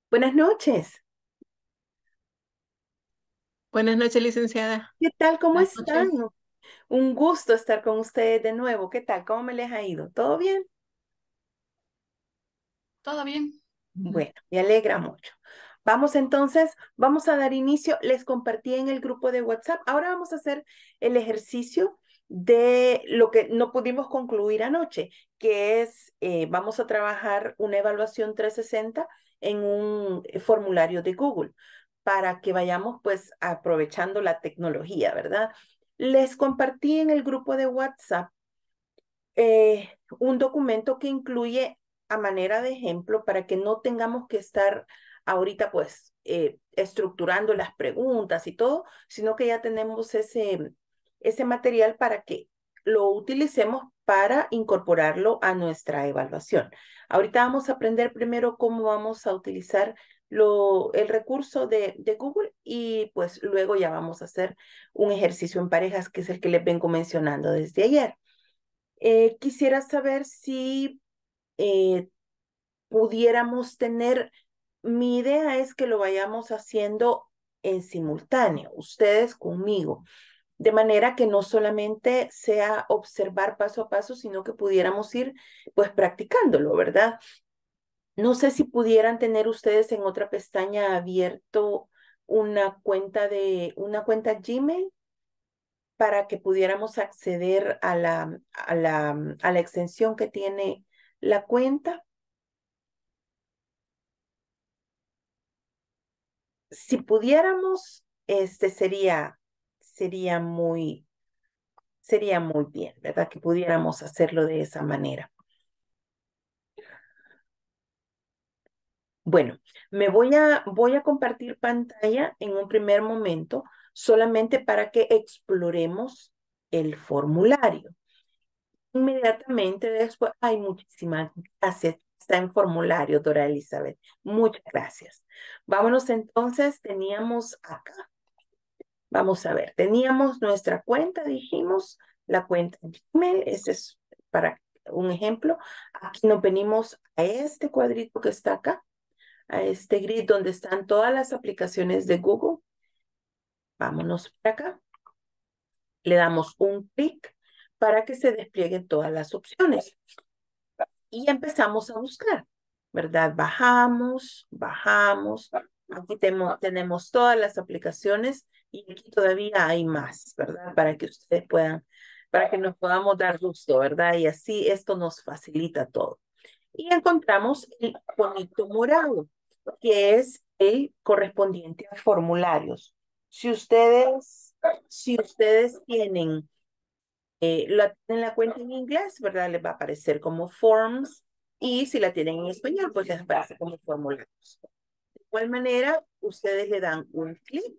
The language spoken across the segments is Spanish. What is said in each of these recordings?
Buenas noches. Buenas noches, licenciada. ¿Qué tal? ¿Cómo Buenas están? noches. Un gusto estar con ustedes de nuevo. ¿Qué tal? ¿Cómo me les ha ido? ¿Todo bien? ¿Todo bien? Ujú. Bueno, me alegra mucho. Vamos entonces, vamos a dar inicio. Les compartí en el grupo de WhatsApp. Ahora vamos a hacer el ejercicio de lo que no pudimos concluir anoche, que es, vamos a trabajar una evaluación 360 en un formulario de Google para que vayamos pues aprovechando la tecnología, ¿verdad? Les compartí en el grupo de WhatsApp un documento que incluye a manera de ejemplo para que no tengamos que estar ahorita pues estructurando las preguntas y todo, sino que ya tenemos ese material para que lo utilicemos para incorporarlo a nuestra evaluación. Ahorita vamos a aprender primero cómo vamos a utilizar el recurso de Google y pues luego ya vamos a hacer un ejercicio en parejas que es el que les vengo mencionando desde ayer. Quisiera saber si eh, pudiéramos tener, mi idea es que lo vayamos haciendo en simultáneo, ustedes conmigo, de manera que no solamente sea observar paso a paso, sino que pudiéramos ir pues practicándolo, ¿verdad? No sé si pudieran tener ustedes en otra pestaña abierto una cuenta Gmail para que pudiéramos acceder a la extensión que tiene la cuenta. Si pudiéramos, sería muy bien, ¿verdad? Que pudiéramos hacerlo de esa manera. Bueno, voy a compartir pantalla en un primer momento, solamente para que exploremos el formulario. Inmediatamente después, hay muchísimas gracias. Está en formulario, Dora Elizabeth. Muchas gracias. Vámonos entonces, teníamos acá, vamos a ver, teníamos nuestra cuenta, dijimos, la cuenta Gmail, ese es para un ejemplo. Aquí nos venimos a este cuadrito que está acá, a este grid donde están todas las aplicaciones de Google. Vámonos para acá. Le damos un clic para que se desplieguen todas las opciones. Y empezamos a buscar, ¿verdad? Bajamos, bajamos. Aquí tenemos todas las aplicaciones y aquí todavía hay más, ¿verdad? Para que ustedes puedan, para que nos podamos dar gusto, ¿verdad? Y así esto nos facilita todo. Y encontramos el bonito morado, que es el correspondiente a formularios. Si ustedes tienen tienen la cuenta en inglés, ¿verdad? Les va a aparecer como forms y si la tienen en español, pues les aparece como formularios. De igual manera, ustedes le dan un clic,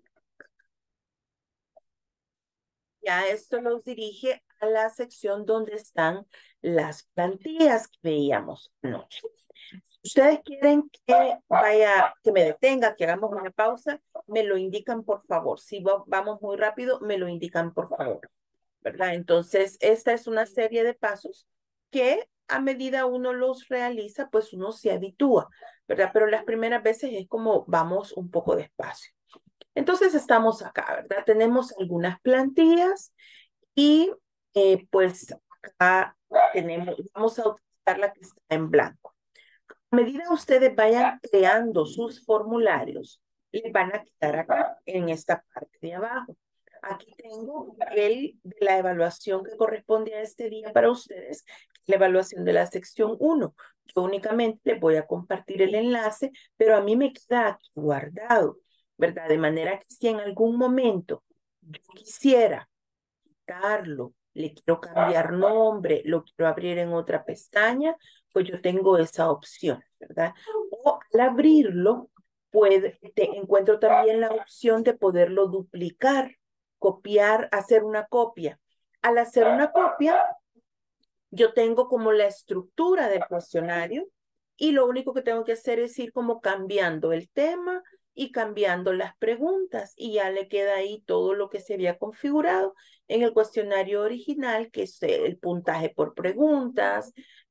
ya esto los dirige a la sección donde están las plantillas que veíamos anoche. Ustedes quieren que me detenga, que hagamos una pausa, me lo indican por favor. Si vamos muy rápido, me lo indican por favor. ¿Verdad? Entonces, esta es una serie de pasos que a medida uno los realiza, pues uno se habitúa, ¿verdad? Pero las primeras veces es como vamos un poco despacio. Entonces, estamos acá, ¿verdad? Tenemos algunas plantillas y pues acá vamos a utilizar la que está en blanco. A medida ustedes vayan creando sus formularios, les van a quedar acá en esta parte de abajo. Aquí tengo el de la evaluación que corresponde a este día para ustedes, la evaluación de la sección 1. Yo únicamente les voy a compartir el enlace, pero a mí me queda aquí guardado, ¿verdad? De manera que si en algún momento yo quisiera quitarlo, le quiero cambiar nombre, lo quiero abrir en otra pestaña, pues yo tengo esa opción, ¿verdad? O al abrirlo, encuentro también la opción de poderlo duplicar, copiar, hacer una copia. Al hacer una copia, yo tengo como la estructura del cuestionario y lo único que tengo que hacer es ir como cambiando el tema y cambiando las preguntas y ya le queda ahí todo lo que se había configurado en el cuestionario original, que es el puntaje por preguntas,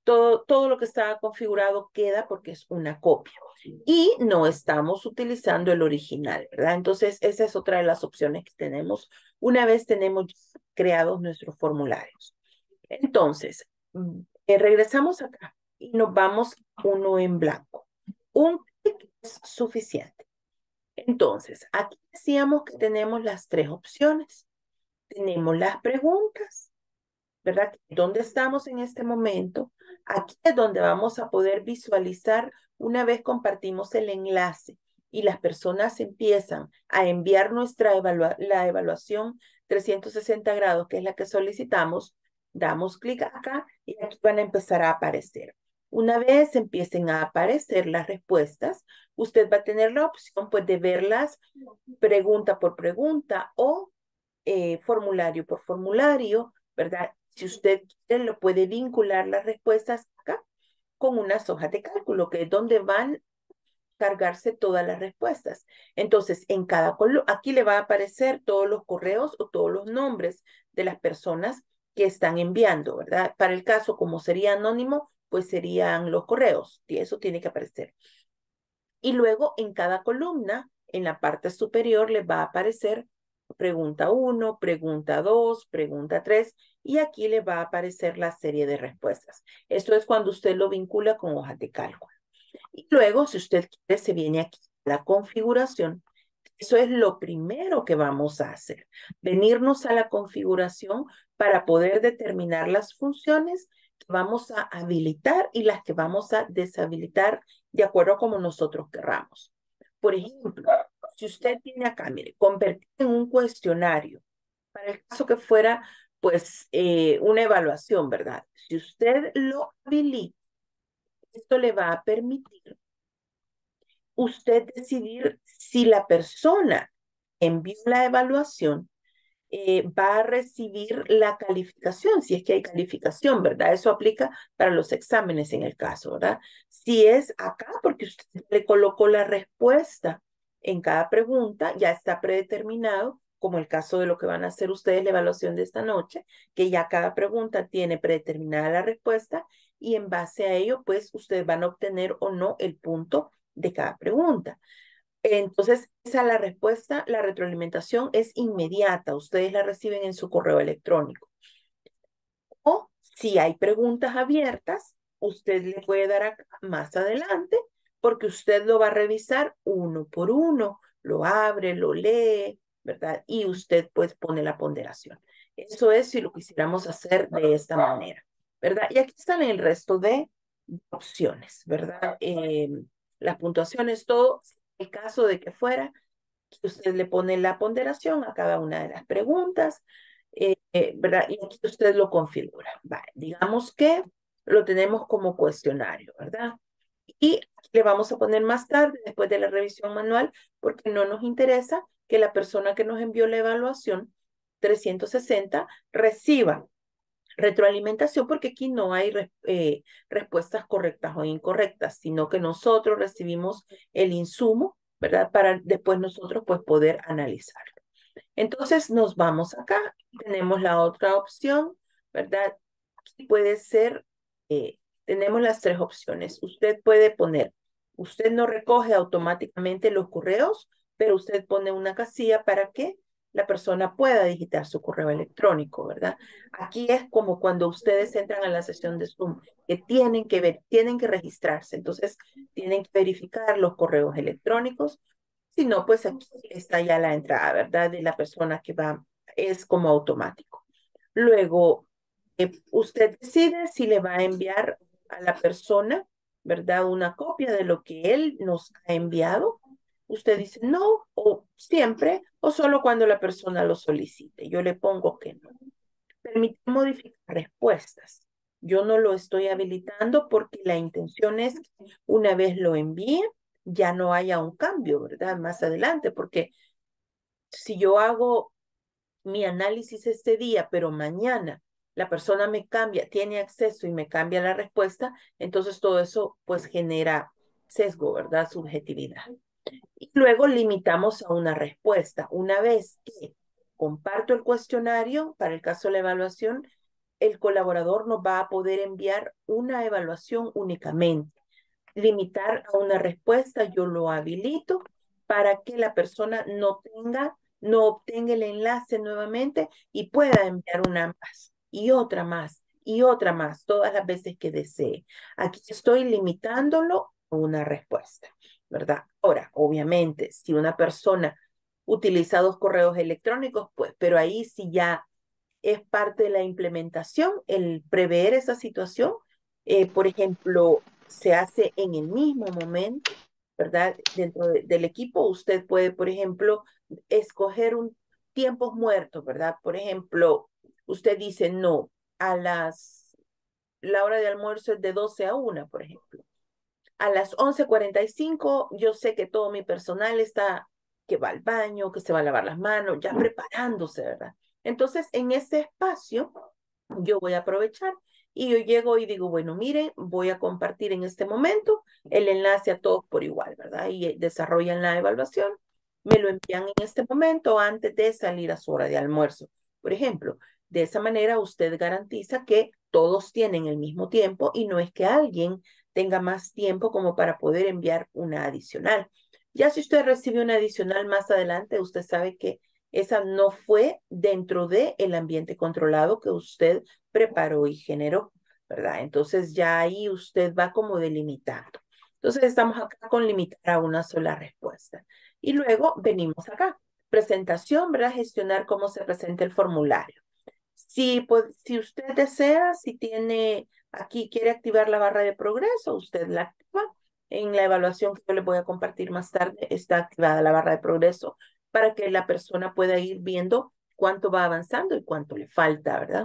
todo lo que estaba configurado queda porque es una copia. Y no estamos utilizando el original, ¿verdad? Entonces, esa es otra de las opciones que tenemos una vez tenemos creados nuestros formularios. Entonces, regresamos acá y nos vamos uno en blanco. Un clic es suficiente. Entonces, aquí decíamos que tenemos las tres opciones. Tenemos las preguntas, ¿verdad? ¿Dónde estamos en este momento? Aquí es donde vamos a poder visualizar una vez compartimos el enlace y las personas empiezan a enviar la evaluación 360 grados, que es la que solicitamos, damos clic acá y aquí van a empezar a aparecer. Una vez empiecen a aparecer las respuestas, usted va a tener la opción pues de verlas pregunta por pregunta o formulario por formulario, ¿verdad? Si usted quiere, lo puede vincular las respuestas acá con unas hojas de cálculo, que es donde van a cargarse todas las respuestas. Entonces, en cada columna, aquí le va a aparecer todos los correos o todos los nombres de las personas que están enviando, ¿verdad? Para el caso, como sería anónimo, pues serían los correos, y eso tiene que aparecer. Y luego en cada columna, en la parte superior, les va a aparecer pregunta 1, pregunta 2, pregunta 3, y aquí le va a aparecer la serie de respuestas. Esto es cuando usted lo vincula con hojas de cálculo. Y luego, si usted quiere, se viene aquí a la configuración. Eso es lo primero que vamos a hacer. Venirnos a la configuración para poder determinar las funciones que vamos a habilitar y las que vamos a deshabilitar de acuerdo a como nosotros querramos. Por ejemplo, si usted tiene acá, mire, convertir en un cuestionario, para el caso que fuera, pues, una evaluación, ¿verdad? Si usted lo habilita, esto le va a permitir usted decidir si la persona envió la evaluación va a recibir la calificación, si es que hay calificación, ¿verdad? Eso aplica para los exámenes en el caso, ¿verdad? Si es acá, porque usted le colocó la respuesta en cada pregunta, ya está predeterminado, como el caso de lo que van a hacer ustedes la evaluación de esta noche, que ya cada pregunta tiene predeterminada la respuesta y en base a ello, pues ustedes van a obtener o no el punto de cada pregunta. Entonces, esa es la respuesta, la retroalimentación es inmediata, ustedes la reciben en su correo electrónico. O si hay preguntas abiertas, usted le puede dar acá más adelante, porque usted lo va a revisar uno por uno, lo abre, lo lee, ¿verdad? Y usted pues pone la ponderación. Eso es si lo quisiéramos hacer de esta manera, ¿verdad? Y aquí están el resto de opciones, ¿verdad? Las puntuaciones, todo, el caso de que fuera, que usted le pone la ponderación a cada una de las preguntas, ¿verdad? Y aquí usted lo configura. Vale, digamos que lo tenemos como cuestionario, ¿verdad? Y le vamos a poner más tarde, después de la revisión manual, porque no nos interesa que la persona que nos envió la evaluación 360 reciba retroalimentación, porque aquí no hay respuestas correctas o incorrectas, sino que nosotros recibimos el insumo, ¿verdad? Para después nosotros pues poder analizarlo. Entonces nos vamos acá, tenemos la otra opción, ¿verdad? Aquí puede ser, tenemos las tres opciones. Usted puede poner, usted no recoge automáticamente los correos, pero usted pone una casilla para que la persona pueda digitar su correo electrónico, ¿verdad? Aquí es como cuando ustedes entran a la sesión de Zoom, que tienen que ver, tienen que registrarse, entonces tienen que verificar los correos electrónicos. Si no, pues aquí está ya la entrada, ¿verdad? De la persona que va, es como automático. Luego, usted decide si le va a enviar a la persona, ¿verdad? Una copia de lo que él nos ha enviado. Usted dice no, o siempre, o solo cuando la persona lo solicite. Yo le pongo que no. Permite modificar respuestas. Yo no lo estoy habilitando porque la intención es que una vez lo envíe, ya no haya un cambio, ¿verdad? Más adelante, porque si yo hago mi análisis este día, pero mañana la persona me cambia, tiene acceso y me cambia la respuesta, entonces todo eso pues genera sesgo, ¿verdad? Subjetividad. Y luego limitamos a una respuesta. Una vez que comparto el cuestionario, para el caso de la evaluación, el colaborador nos va a poder enviar una evaluación únicamente. Limitar a una respuesta, yo lo habilito para que la persona no obtenga el enlace nuevamente y pueda enviar una más y otra más y otra más, todas las veces que desee. Aquí estoy limitándolo a una respuesta, ¿verdad? Ahora, obviamente, si una persona utiliza 2 correos electrónicos, pues, pero ahí sí ya es parte de la implementación, el prever esa situación. Por ejemplo, se hace en el mismo momento, ¿verdad? Dentro del equipo, usted puede, por ejemplo, escoger un tiempos muertos, ¿verdad? Por ejemplo, usted dice, no, la hora de almuerzo es de 12 a 1, por ejemplo. A las 11:45 yo sé que todo mi personal está, que va al baño, que se va a lavar las manos, ya preparándose, ¿verdad? Entonces, en ese espacio, yo voy a aprovechar y yo llego y digo, bueno, miren, voy a compartir en este momento el enlace a todos por igual, ¿verdad? Y desarrollan la evaluación, me lo envían en este momento antes de salir a su hora de almuerzo. Por ejemplo, de esa manera usted garantiza que todos tienen el mismo tiempo y no es que alguien tenga más tiempo como para poder enviar una adicional. Ya si usted recibe una adicional más adelante, usted sabe que esa no fue dentro del ambiente controlado que usted preparó y generó, ¿verdad? Entonces ya ahí usted va como delimitando. Entonces estamos acá con limitar a una sola respuesta. Y luego venimos acá. Presentación, ¿verdad? Gestionar cómo se presenta el formulario. Si, pues, si usted desea, si tiene aquí, quiere activar la barra de progreso, usted la activa. En la evaluación que yo les voy a compartir más tarde, está activada la barra de progreso para que la persona pueda ir viendo cuánto va avanzando y cuánto le falta, ¿verdad?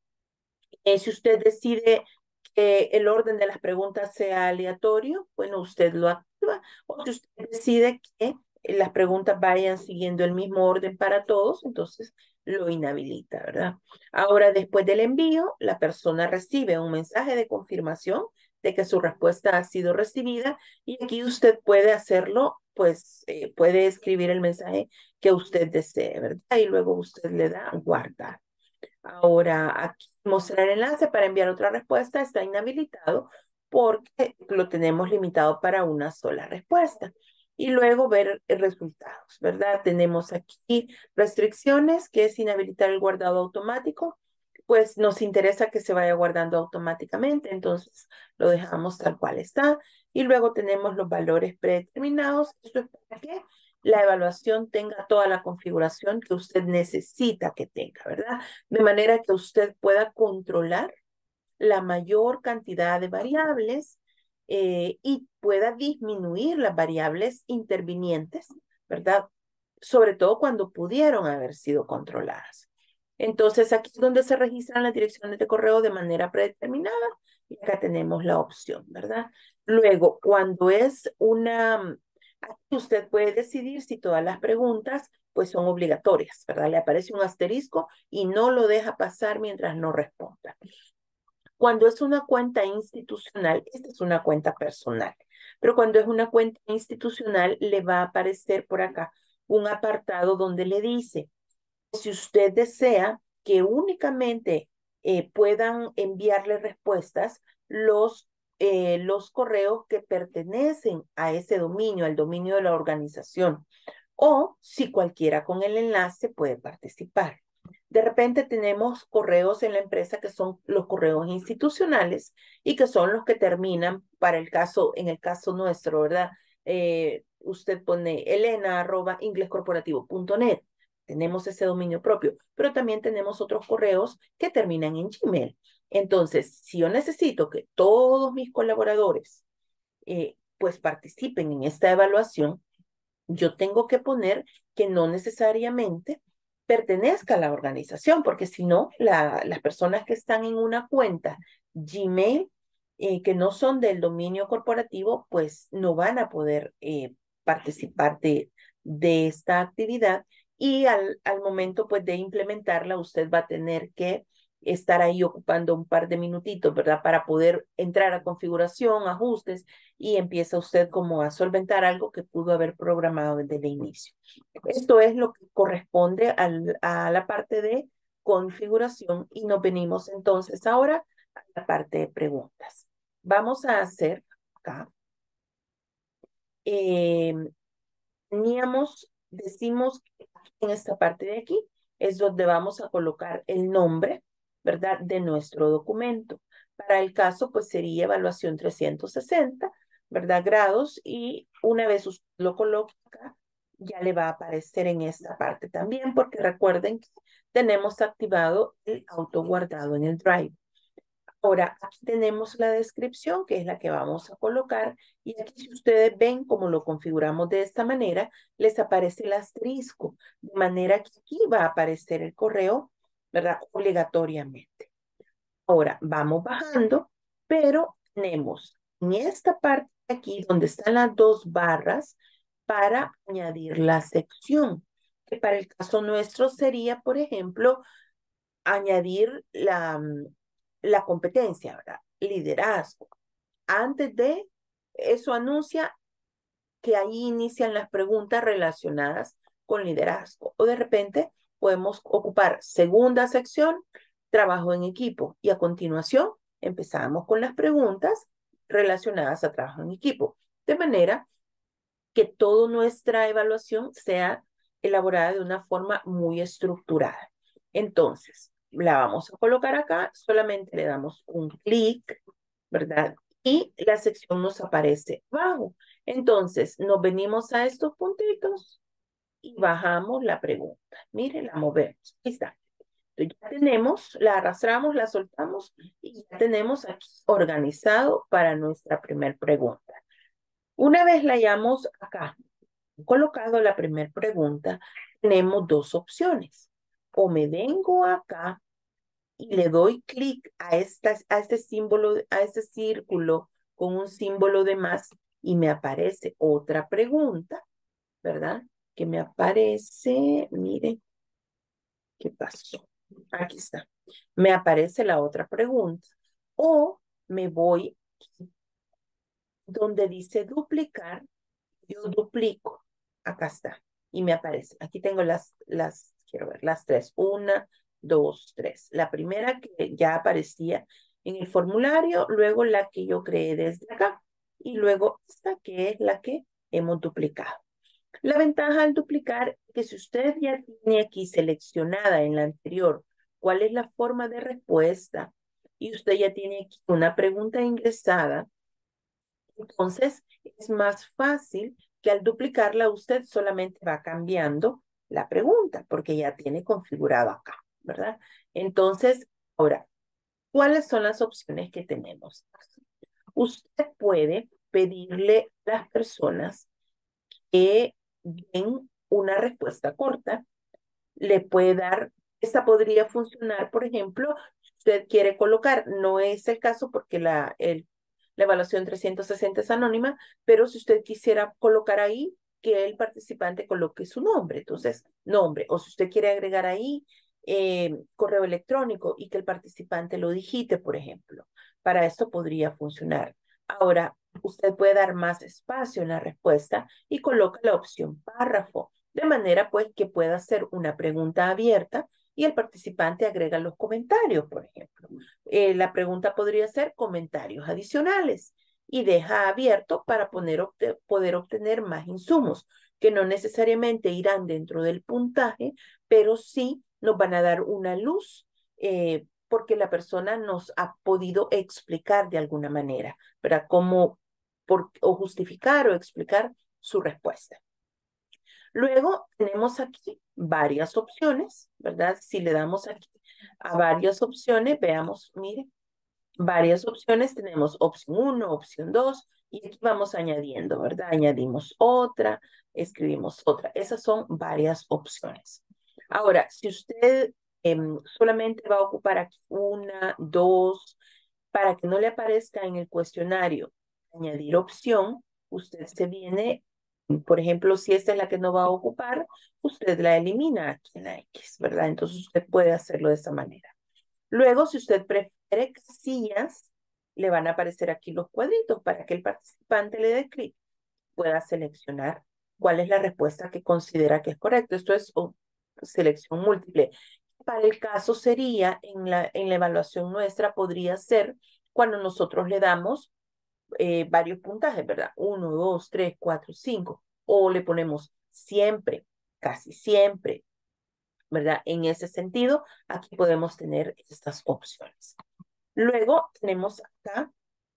Si usted decide que el orden de las preguntas sea aleatorio, bueno, usted lo activa. O si usted decide que las preguntas vayan siguiendo el mismo orden para todos, entonces lo inhabilita, ¿verdad? Ahora, después del envío, la persona recibe un mensaje de confirmación de que su respuesta ha sido recibida y aquí usted puede hacerlo, pues puede escribir el mensaje que usted desee, ¿verdad? Y luego usted le da guardar. Ahora, aquí mostrar enlace para enviar otra respuesta está inhabilitado porque lo tenemos limitado para una sola respuesta. Y luego ver resultados, ¿verdad? Tenemos aquí restricciones, que es inhabilitar el guardado automático. Pues nos interesa que se vaya guardando automáticamente, entonces lo dejamos tal cual está. Y luego tenemos los valores predeterminados. Esto es para que la evaluación tenga toda la configuración que usted necesita que tenga, ¿verdad? De manera que usted pueda controlar la mayor cantidad de variables y pueda disminuir las variables intervinientes, ¿verdad? Sobre todo cuando pudieron haber sido controladas. Entonces, aquí es donde se registran las direcciones de correo de manera predeterminada y acá tenemos la opción, ¿verdad? Luego, cuando es aquí usted puede decidir si todas las preguntas pues son obligatorias, ¿verdad? Le aparece un asterisco y no lo deja pasar mientras no responda. Cuando es una cuenta institucional, esta es una cuenta personal, pero cuando es una cuenta institucional, le va a aparecer por acá un apartado donde le dice, si usted desea que únicamente puedan enviarle respuestas los correos que pertenecen a ese dominio, al dominio de la organización, o si cualquiera con el enlace puede participar. De repente tenemos correos en la empresa que son los correos institucionales y que son los que terminan para en el caso nuestro, ¿verdad? Usted pone elena@inglescorporativo.net. Tenemos ese dominio propio, pero también tenemos otros correos que terminan en Gmail. Entonces, si yo necesito que todos mis colaboradores pues participen en esta evaluación, yo tengo que poner que no necesariamente pertenezca a la organización, porque si no, las personas que están en una cuenta Gmail, que no son del dominio corporativo, pues no van a poder participar de esta actividad y al momento pues de implementarla, usted va a tener que estar ahí ocupando un par de minutitos, ¿verdad? Para poder entrar a configuración, ajustes y empieza usted como a solventar algo que pudo haber programado desde el inicio. Esto es lo que corresponde a la parte de configuración y nos venimos entonces ahora a la parte de preguntas. Vamos a hacer acá. Decimos que en esta parte de aquí es donde vamos a colocar el nombre, ¿verdad? De nuestro documento. Para el caso, pues sería evaluación 360, ¿verdad? Grados, y una vez usted lo coloca acá, ya le va a aparecer en esta parte también, porque recuerden que tenemos activado el auto guardado en el Drive. Ahora, aquí tenemos la descripción, que es la que vamos a colocar, y aquí si ustedes ven cómo lo configuramos de esta manera, les aparece el asterisco, de manera que aquí va a aparecer el correo, ¿verdad? Obligatoriamente. Ahora, vamos bajando, pero tenemos en esta parte de aquí, donde están las dos barras, para añadir la sección, que para el caso nuestro sería, por ejemplo, añadir la competencia, ¿verdad? Liderazgo. Antes de eso anuncia que ahí inician las preguntas relacionadas con liderazgo. O de repente podemos ocupar segunda sección, trabajo en equipo. Y a continuación empezamos con las preguntas relacionadas a trabajo en equipo. De manera que toda nuestra evaluación sea elaborada de una forma muy estructurada. Entonces, la vamos a colocar acá, solamente le damos un clic, ¿verdad? Y la sección nos aparece abajo. Entonces, nos venimos a estos puntitos y bajamos la pregunta. Miren, la movemos. Ahí está. Entonces, ya tenemos, la arrastramos, la soltamos y ya tenemos aquí organizado para nuestra primera pregunta. Una vez la hayamos acá colocado la primera pregunta, tenemos dos opciones. O me vengo acá y le doy clic a este símbolo, a este círculo con un símbolo de más y me aparece otra pregunta, ¿verdad? Que me aparece, miren, ¿qué pasó? Aquí está. Me aparece la otra pregunta. O me voy donde dice duplicar, yo duplico. Acá está. Y me aparece. Aquí tengo quiero ver, las tres. Una, dos, tres. La primera que ya aparecía en el formulario, luego la que yo creé desde acá y luego esta que es la que hemos duplicado. La ventaja al duplicar es que si usted ya tiene aquí seleccionada en la anterior cuál es la forma de respuesta y usted ya tiene aquí una pregunta ingresada, entonces es más fácil que al duplicarla usted solamente va cambiando la pregunta porque ya tiene configurado acá, ¿verdad? Entonces, ahora, ¿cuáles son las opciones que tenemos? Usted puede pedirle a las personas que den una respuesta corta. Le puede dar, esta podría funcionar, por ejemplo, si usted quiere colocar, no es el caso porque la evaluación 360 es anónima, pero si usted quisiera colocar ahí que el participante coloque su nombre, entonces nombre, o si usted quiere agregar ahí correo electrónico y que el participante lo digite, por ejemplo, para esto podría funcionar. Ahora, usted puede dar más espacio en la respuesta y coloca la opción párrafo, de manera pues que pueda hacer una pregunta abierta y el participante agrega los comentarios, por ejemplo. La pregunta podría ser comentarios adicionales y deja abierto para poder obtener más insumos, que no necesariamente irán dentro del puntaje, pero sí nos van a dar una luz porque la persona nos ha podido explicar de alguna manera, ¿verdad? O justificar o explicar su respuesta. Luego tenemos aquí varias opciones, ¿verdad? Si le damos aquí a varias opciones, veamos, mire, varias opciones. Tenemos opción 1, opción 2, y aquí vamos añadiendo, ¿verdad? Añadimos otra, escribimos otra. Esas son varias opciones. Ahora, si usted solamente va a ocupar aquí una, dos, para que no le aparezca en el cuestionario añadir opción, usted se viene, por ejemplo, si esta es la que no va a ocupar, usted la elimina aquí en la X, ¿verdad? Entonces usted puede hacerlo de esa manera. Luego, si usted prefiere casillas, le van a aparecer aquí los cuadritos para que el participante le dé clic, pueda seleccionar cuál es la respuesta que considera que es correcta. Esto es selección múltiple. Para el caso sería, en la evaluación nuestra, podría ser cuando nosotros le damos varios puntajes, ¿verdad? 1, 2, 3, 4, 5. O le ponemos siempre, casi siempre, ¿verdad? En ese sentido, aquí podemos tener estas opciones. Luego tenemos acá,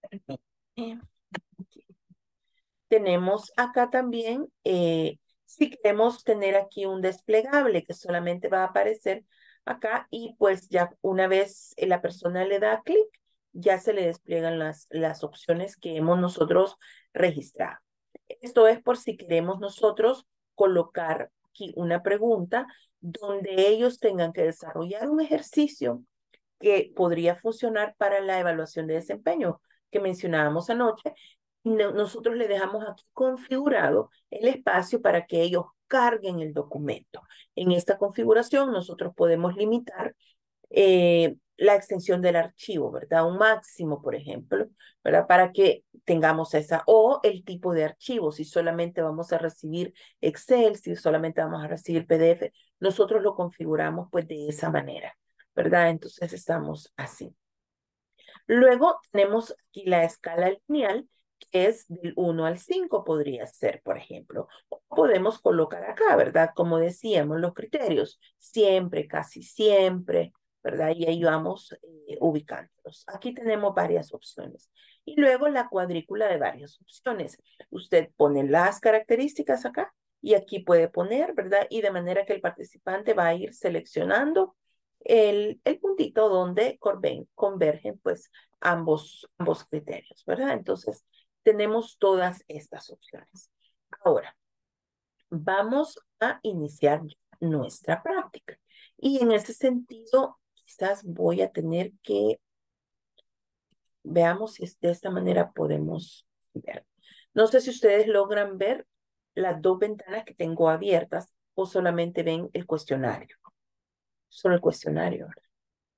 tenemos acá también, si queremos tener aquí un desplegable que solamente va a aparecer acá y pues ya una vez la persona le da clic, ya se le despliegan las opciones que hemos nosotros registrado. Esto es por si queremos nosotros colocar aquí una pregunta donde ellos tengan que desarrollar un ejercicio que podría funcionar para la evaluación de desempeño que mencionábamos anoche. Nosotros le dejamos aquí configurado el espacio para que ellos carguen el documento. En esta configuración nosotros podemos limitar la extensión del archivo, ¿verdad? Un máximo, por ejemplo, ¿verdad? Para que tengamos esa, o el tipo de archivo, si solamente vamos a recibir Excel, si solamente vamos a recibir PDF, nosotros lo configuramos pues de esa manera, ¿verdad? Entonces estamos así. Luego tenemos aquí la escala lineal, que es del 1 al 5 podría ser, por ejemplo. O podemos colocar acá, ¿verdad? Como decíamos, los criterios, siempre, casi siempre, ¿verdad? Y ahí vamos ubicándolos. Aquí tenemos varias opciones. Y luego la cuadrícula de varias opciones. Usted pone las características acá y aquí puede poner, ¿verdad? Y de manera que el participante va a ir seleccionando el puntito donde convergen pues ambos criterios, ¿verdad? Entonces, tenemos todas estas opciones. Ahora, vamos a iniciar nuestra práctica. Y en ese sentido, quizás voy a tener que, veamos si de esta manera podemos ver. No sé si ustedes logran ver las dos ventanas que tengo abiertas o solamente ven el cuestionario. Solo el cuestionario, ¿verdad?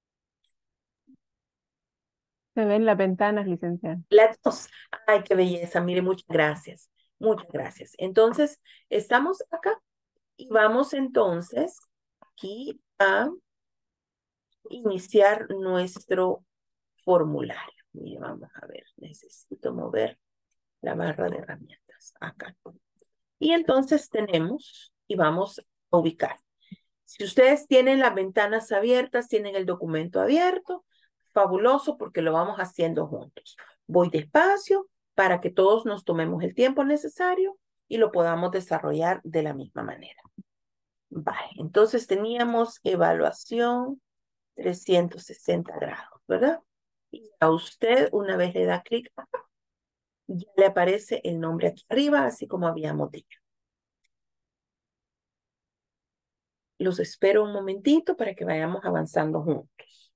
Se ven las ventanas, licenciada. Las dos. Ay, qué belleza. Mire, muchas gracias. Muchas gracias. Entonces, estamos acá y vamos entonces aquí a iniciar nuestro formulario. Mire, vamos a ver. Necesito mover la barra de herramientas acá. Y entonces tenemos y vamos a ubicar. Si ustedes tienen las ventanas abiertas, tienen el documento abierto, fabuloso porque lo vamos haciendo juntos. Voy despacio para que todos nos tomemos el tiempo necesario y lo podamos desarrollar de la misma manera. Vale, entonces teníamos evaluación 360 grados, ¿verdad? Y a usted, una vez le da clic, ya le aparece el nombre aquí arriba, así como habíamos dicho. Los espero un momentito para que vayamos avanzando juntos.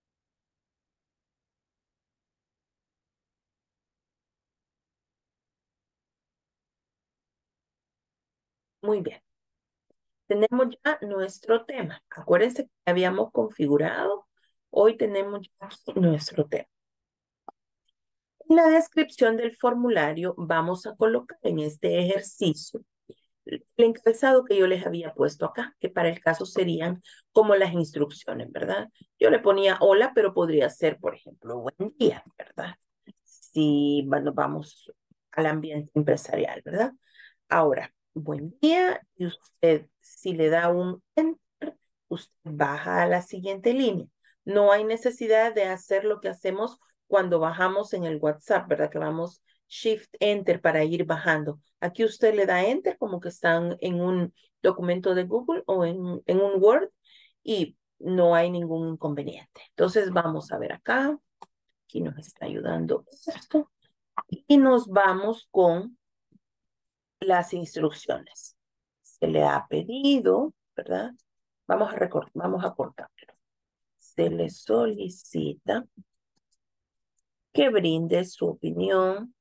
Muy bien. Tenemos ya nuestro tema. Acuérdense que habíamos configurado. Hoy tenemos ya aquí nuestro tema. En la descripción del formulario vamos a colocar en este ejercicio el encabezado que yo les había puesto acá, que para el caso serían como las instrucciones, ¿verdad? Yo le ponía hola, pero podría ser, por ejemplo, buen día, ¿verdad? Si bueno, vamos al ambiente empresarial, ¿verdad? Ahora, buen día, y usted, si le da un enter, usted baja a la siguiente línea. No hay necesidad de hacer lo que hacemos cuando bajamos en el WhatsApp, ¿verdad? Que vamos Shift Enter para ir bajando. Aquí usted le da Enter como que están en un documento de Google o en un Word y no hay ningún inconveniente. Entonces vamos a ver acá. Aquí nos está ayudando esto. Y nos vamos con las instrucciones. Se le ha pedido, ¿verdad? Vamos a cortarlo. Se le solicita que brinde su opinión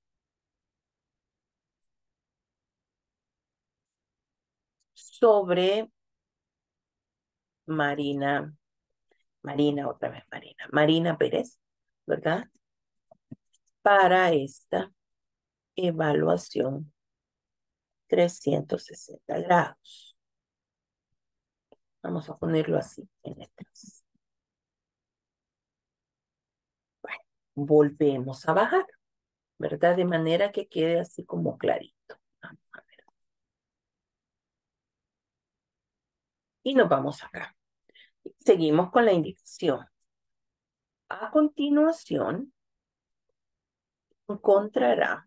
sobre Marina Pérez, ¿verdad? Para esta evaluación 360 grados. Vamos a ponerlo así en letras. Bueno, volvemos a bajar, ¿verdad? De manera que quede así como clarito. Vamos a ver. Y nos vamos acá. Seguimos con la indicación. A continuación, encontrará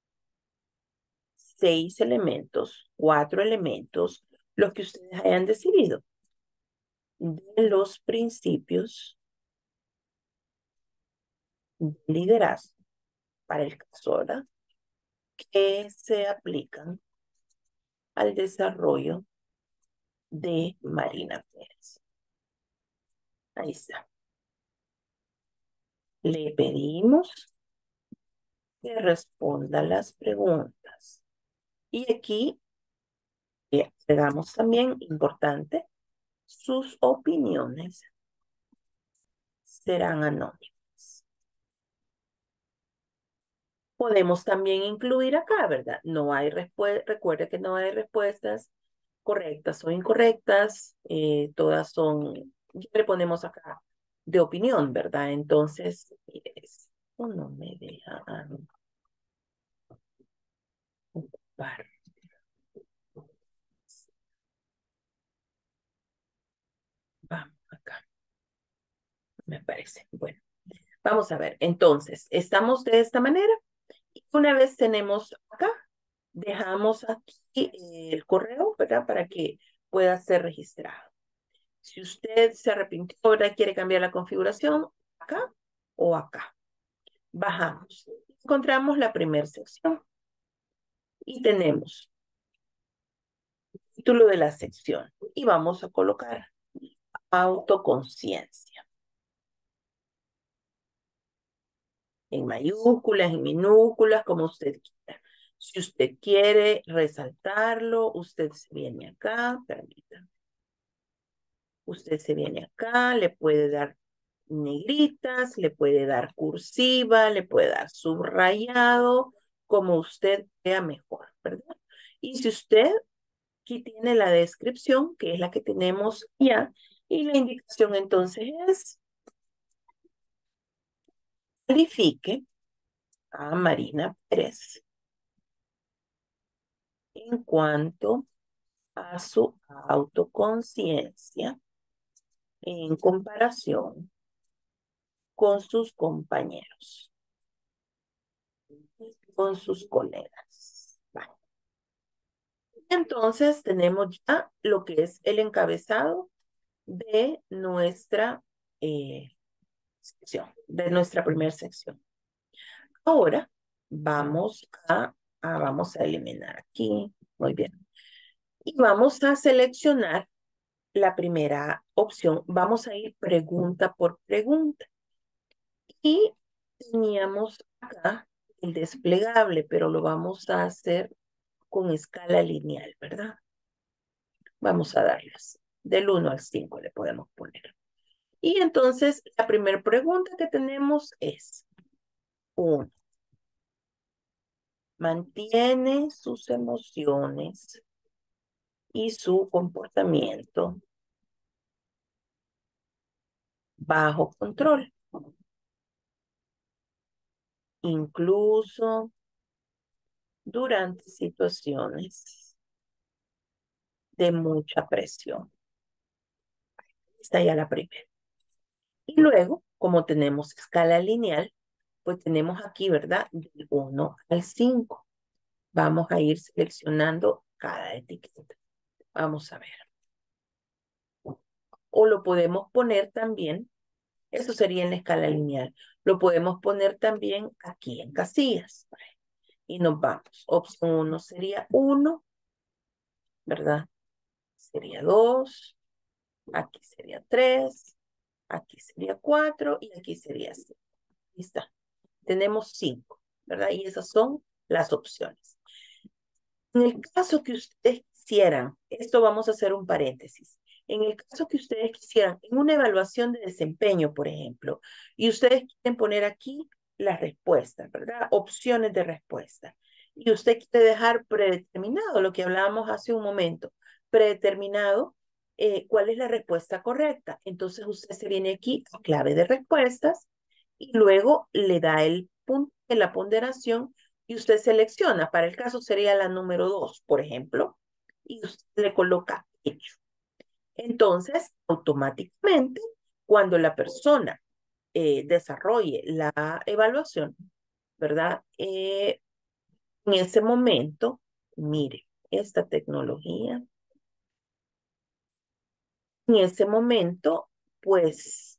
6 elementos, 4 elementos, los que ustedes hayan decidido, de los principios de liderazgo, para el caso, ¿verdad?, que se aplican al desarrollo de Marina Pérez. Ahí está. Le pedimos que responda las preguntas. Y aquí agregamos también, importante, sus opiniones serán anónimas. Podemos también incluir acá, ¿verdad? No hay respuesta, recuerde que no hay respuestas correctas o incorrectas, todas son, le ponemos acá de opinión, ¿verdad? Entonces, no me deja ocupar. Vamos acá, me parece. Bueno, vamos a ver. Entonces, estamos de esta manera. Y una vez tenemos acá, dejamos aquí el correo, ¿verdad? Para que pueda ser registrado. Si usted se arrepintió, ¿verdad? Quiere cambiar la configuración, acá o acá. Bajamos. Encontramos la primera sección. Y tenemos el título de la sección. Y vamos a colocar autoconciencia. En mayúsculas, en minúsculas, como usted quiera. Si usted quiere resaltarlo, usted se viene acá, permítame. Usted se viene acá, le puede dar negritas, le puede dar cursiva, le puede dar subrayado, como usted vea mejor, ¿verdad? Y si usted aquí tiene la descripción, que es la que tenemos ya, y la indicación entonces es: califique a Marina Pérez en cuanto a su autoconciencia en comparación con sus compañeros, con sus colegas. Vale. Entonces tenemos ya lo que es el encabezado de nuestra sección, de nuestra primera sección. Ahora vamos a eliminar aquí. Muy bien. Y vamos a seleccionar la primera opción. Vamos a ir pregunta por pregunta. Y teníamos acá el desplegable, pero lo vamos a hacer con escala lineal, ¿verdad? Vamos a darles del 1 al 5 le podemos poner. Y entonces la primera pregunta que tenemos es: 1. Mantiene sus emociones y su comportamiento bajo control, incluso durante situaciones de mucha presión. Está ya la primera. Y luego, como tenemos escala lineal, pues tenemos aquí, ¿verdad?, del 1 al 5. Vamos a ir seleccionando cada etiqueta. Vamos a ver. O lo podemos poner también, eso sería en la escala lineal, lo podemos poner también aquí en casillas. Y nos vamos. Opción 1 sería 1, ¿verdad? Sería 2, aquí sería 3, aquí sería 4 y aquí sería 5. Ahí está. Tenemos 5, ¿verdad? Y esas son las opciones. En el caso que ustedes quisieran, esto vamos a hacer un paréntesis. En el caso que ustedes quisieran, en una evaluación de desempeño, por ejemplo, y ustedes quieren poner aquí las respuestas, ¿verdad? Opciones de respuesta. Y usted quiere dejar predeterminado lo que hablábamos hace un momento, predeterminado ¿cuál es la respuesta correcta? Entonces usted se viene aquí a clave de respuestas y luego le da el punto de la ponderación y usted selecciona. Para el caso sería la número 2, por ejemplo, y usted le coloca hecho. Entonces, automáticamente, cuando la persona desarrolle la evaluación, ¿verdad? En ese momento, mire, esta tecnología, en ese momento, pues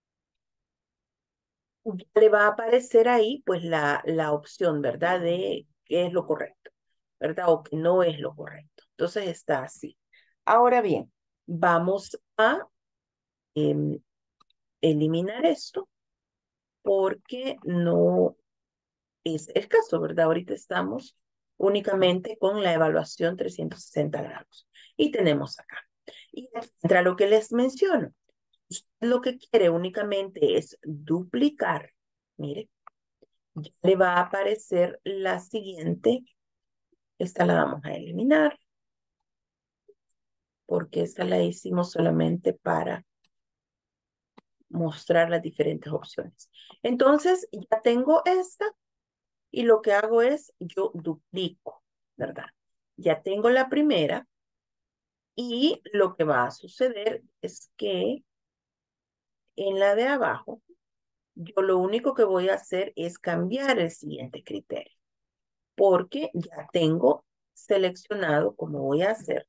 ya le va a aparecer ahí, pues la opción, ¿verdad? De qué es lo correcto, ¿verdad? O que no es lo correcto. Entonces está así. Ahora bien, vamos a em, eliminar esto porque no es el caso, ¿verdad? Ahorita estamos únicamente con la evaluación 360 grados. Y tenemos acá. Y entra lo que les menciono. Usted lo que quiere únicamente es duplicar. Mire, ya le va a aparecer la siguiente. Esta la vamos a eliminar porque esta la hicimos solamente para mostrar las diferentes opciones. Entonces, ya tengo esta y lo que hago es yo duplico, ¿verdad? Ya tengo la primera y lo que va a suceder es que en la de abajo, yo lo único que voy a hacer es cambiar el siguiente criterio, porque ya tengo seleccionado cómo voy a hacer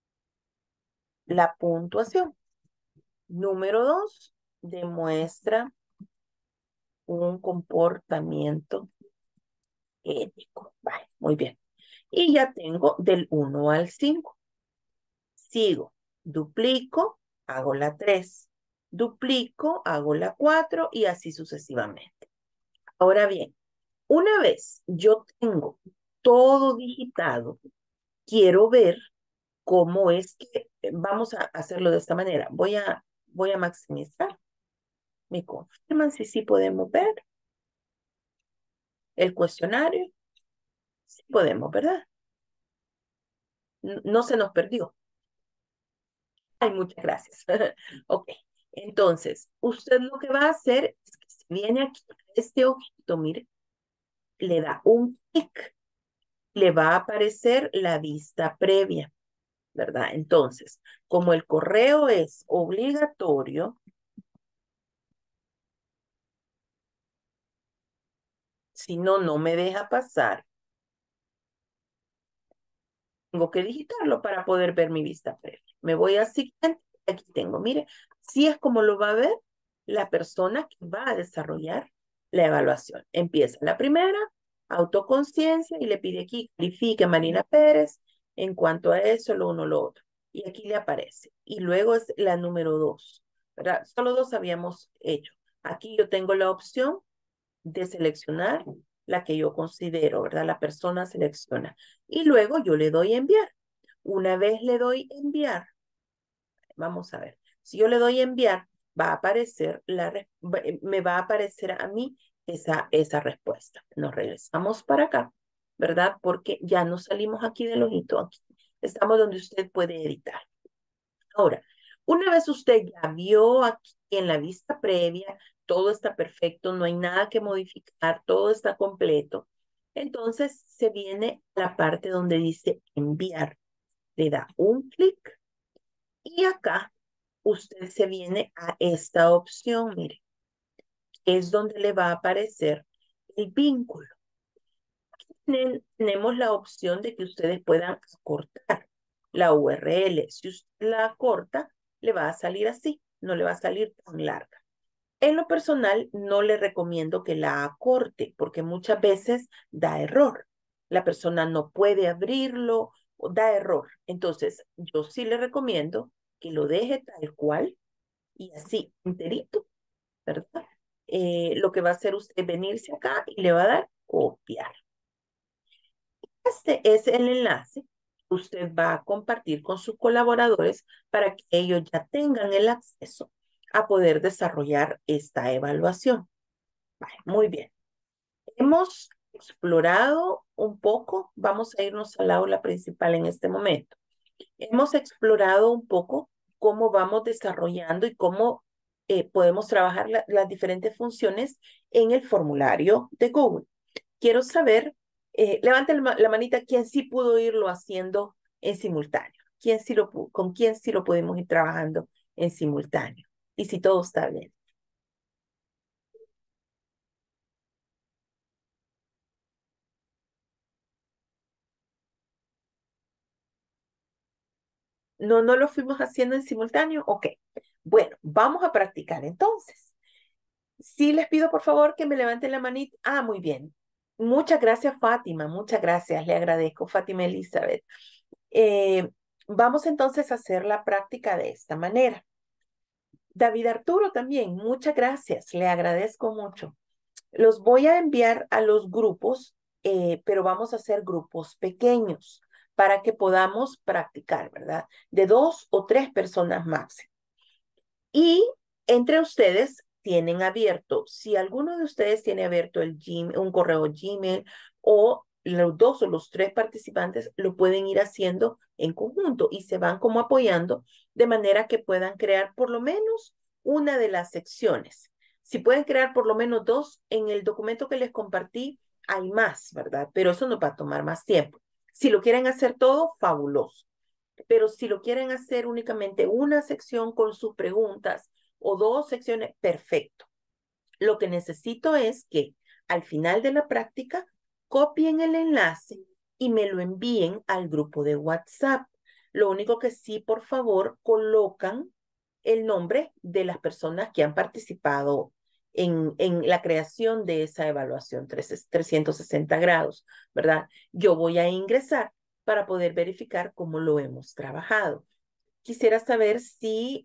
la puntuación. Número 2, demuestra un comportamiento ético. Vale, muy bien. Y ya tengo del 1 al 5. Sigo, duplico, hago la 3, duplico, hago la 4 y así sucesivamente. Ahora bien, una vez yo tengo todo digitado, quiero ver cómo es que vamos a hacerlo de esta manera. Voy a maximizar. Me confirman si sí podemos ver el cuestionario. Sí podemos, ¿verdad? No se nos perdió. Ay, muchas gracias. Ok, entonces, usted lo que va a hacer es que si viene aquí a este ojito, mire, le da un clic, le va a aparecer la vista previa, ¿verdad? Entonces, como el correo es obligatorio, si no, no me deja pasar, tengo que digitarlo para poder ver mi vista previa. Me voy a siguiente, aquí tengo, mire, así es como lo va a ver la persona que va a desarrollar la evaluación. Empieza la primera, autoconciencia, y le pide aquí, califique a Marina Pérez, en cuanto a eso, lo uno, lo otro. Y aquí le aparece. Y luego es la número 2, ¿verdad? Solo 2 habíamos hecho. Aquí yo tengo la opción de seleccionar la que yo considero, ¿verdad? La persona selecciona. Y luego yo le doy enviar. Una vez le doy enviar, vamos a ver, si yo le doy enviar, va a aparecer me va a aparecer a mí esa respuesta. Nos regresamos para acá, ¿verdad? Porque ya no salimos aquí del ojito, aquí estamos donde usted puede editar. Ahora, una vez usted ya vio aquí en la vista previa, todo está perfecto, no hay nada que modificar, todo está completo. Entonces se viene a la parte donde dice enviar. Le da un clic y acá usted se viene a esta opción, mire, es donde le va a aparecer el vínculo. Tenemos la opción de que ustedes puedan acortar la URL. Si usted la acorta, le va a salir así, no le va a salir tan larga. En lo personal, no le recomiendo que la acorte porque muchas veces da error. La persona no puede abrirlo o da error. Entonces, yo sí le recomiendo que lo deje tal cual y así, enterito, ¿verdad? Lo que va a hacer usted es venirse acá y le va a dar copiar. Este es el enlace que usted va a compartir con sus colaboradores para que ellos ya tengan el acceso a poder desarrollar esta evaluación. Vale, muy bien. Hemos explorado un poco, vamos a irnos al aula principal en este momento. Hemos explorado un poco cómo vamos desarrollando y cómo podemos trabajar las diferentes funciones en el formulario de Google. Quiero saber, levanten la manita quien sí pudo irlo haciendo en simultáneo, con quién sí lo podemos ir trabajando en simultáneo y si todo está bien. No, no lo fuimos haciendo en simultáneo. Ok. Bueno, vamos a practicar entonces. Sí les pido por favor que me levanten la manita. Ah, muy bien. Muchas gracias, Fátima. Muchas gracias. Le agradezco, Fátima Elizabeth. Eh, Vamos entonces a hacer la práctica de esta manera. David Arturo también, muchas gracias. Le agradezco mucho. Los voy a enviar a los grupos, pero vamos a hacer grupos pequeños para que podamos practicar, ¿verdad? De 2 o 3 personas máximo. Y entre ustedes tienen abierto, si alguno de ustedes tiene abierto un correo Gmail o los 2 o los 3 participantes lo pueden ir haciendo en conjunto y se van como apoyando de manera que puedan crear por lo menos una de las secciones. Si pueden crear por lo menos 2, en el documento que les compartí hay más, ¿verdad? Pero eso nos va a tomar más tiempo. Si lo quieren hacer todo, fabuloso. Pero si lo quieren hacer únicamente una sección con sus preguntas o 2 secciones, perfecto. Lo que necesito es que al final de la práctica copien el enlace y me lo envíen al grupo de WhatsApp. Lo único que sí, por favor, colocan el nombre de las personas que han participado en la creación de esa evaluación 360 grados, ¿verdad? Yo voy a ingresar para poder verificar cómo lo hemos trabajado. Quisiera saber si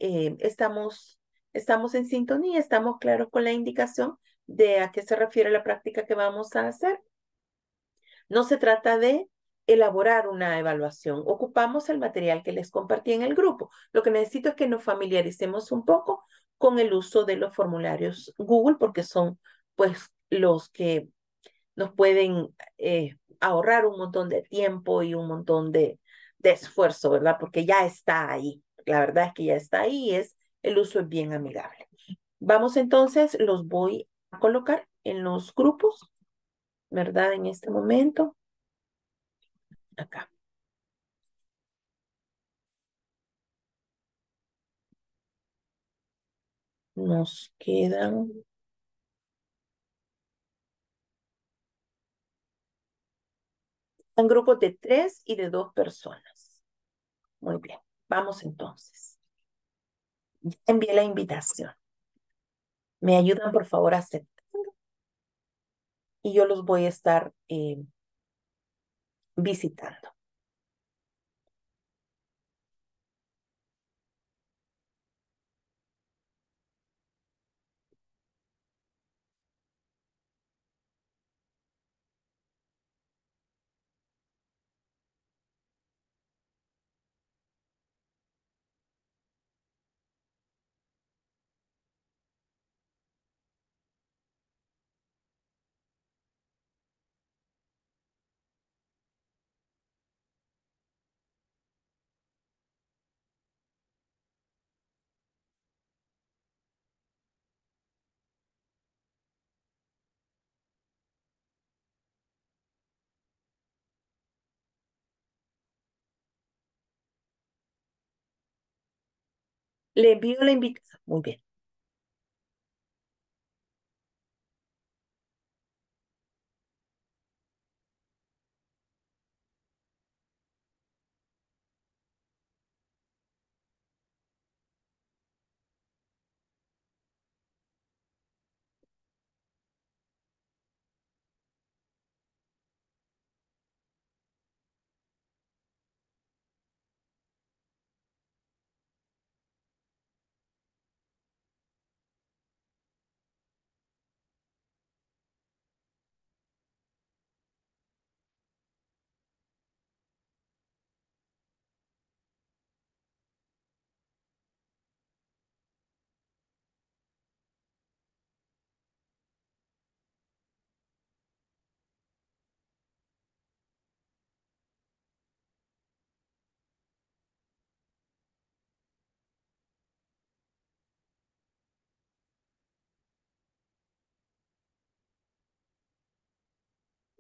estamos en sintonía, estamos claros con la indicación de a qué se refiere la práctica que vamos a hacer. No se trata de elaborar una evaluación. Ocupamos el material que les compartí en el grupo. Lo que necesito es que nos familiaricemos un poco con el uso de los formularios Google, porque son pues los que nos pueden ahorrar un montón de tiempo y un montón de esfuerzo, ¿verdad? Porque ya está ahí. La verdad es que ya está ahí y el uso es bien amigable. Vamos entonces, los voy a colocar en los grupos, ¿verdad? En este momento, acá. Nos quedan en grupos de 3 y de 2 personas. Muy bien, vamos entonces. Ya envié la invitación. Me ayudan, por favor, a aceptar y yo los voy a estar visitando. Le envío la invitación. Muy bien.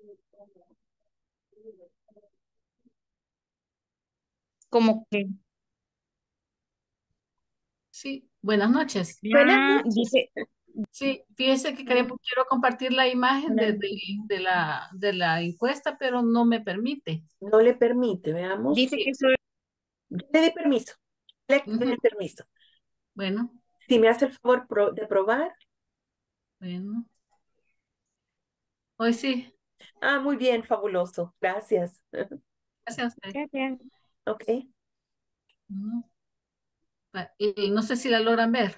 Como que Sí, buenas noches. Buenas ya noches. Sí, fíjese que quiero compartir la imagen de la encuesta, pero no me permite. No le permite, veamos. dice Sí, que solo Yo le di permiso. Le doy ujú, el permiso. bueno, Si me hace el favor de probar. bueno. Hoy sí, Ah, muy bien, fabuloso. Gracias. gracias a usted. gracias. Ok. Ujú. Y no sé si la logran ver.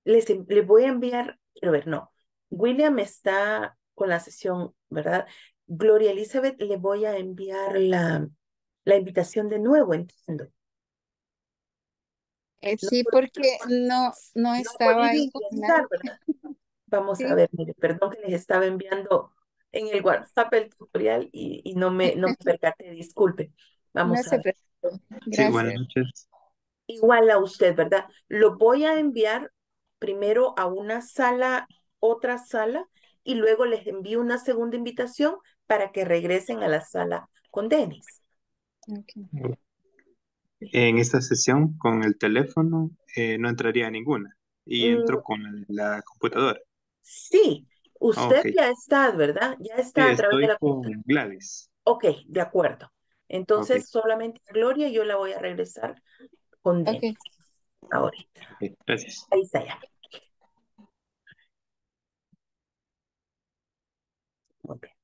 les voy a enviar, quiero ver, no. William está con la sesión, ¿verdad? Gloria Elizabeth, le voy a enviar la invitación de nuevo, entiendo. No, Sí, porque no no ha podido estaba ahí con ingresar, nadie. ¿verdad? Vamos a Sí, ver, mire, perdón que les estaba enviando en el WhatsApp el tutorial y no me percaté, disculpe. no Vamos a se ver. preocupe. Sí, buenas Gracias. noches. Igual a usted, ¿verdad? Lo voy a enviar primero a una sala, otra sala, y luego les envío una segunda invitación para que regresen a la sala con Denis. Ok. En esta sesión con el teléfono no entraría ninguna y Mm, entro con la computadora. sí, usted Ok. ya está, ¿verdad? Ya Sí, está a través de estoy la con computadora. Gladys. Ok, de acuerdo. Ok, Entonces, solamente a Gloria yo la voy a regresar con Ok. Denis ahorita. ok, gracias. Ahí está ya. Muy bien.